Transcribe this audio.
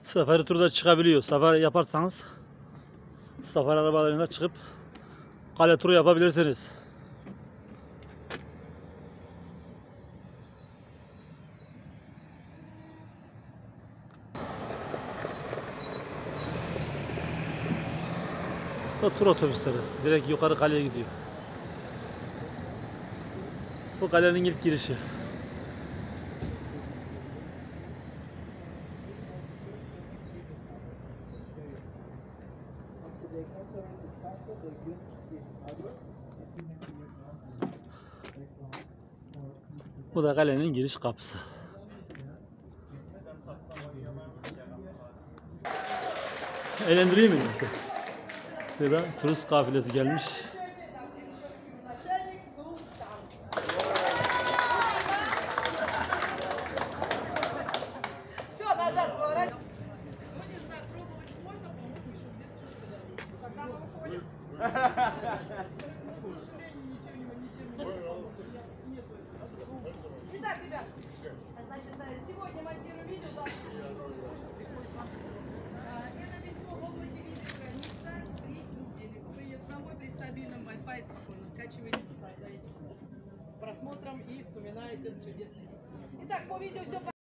Safari turda çıkabiliyor. Safari yaparsanız safari arabalarıyla çıkıp kale turu yapabilirsiniz. Bu tur otobüsleri. Direkt yukarı kaleye gidiyor. Bu kalenin ilk girişi. Bu da kalenin giriş kapısı. Eğlendireyim mi? Ya da turist kafilesi gelmiş. Итак, ребят, значит, сегодня монтируем видео, завтра это письмо в облаке видеохранится 3 недели. Приедет домой при стабильном Wi-Fi, спокойно скачиваете, наслаждаетесь просмотром и вспоминаете чудесный день. Итак, по видео все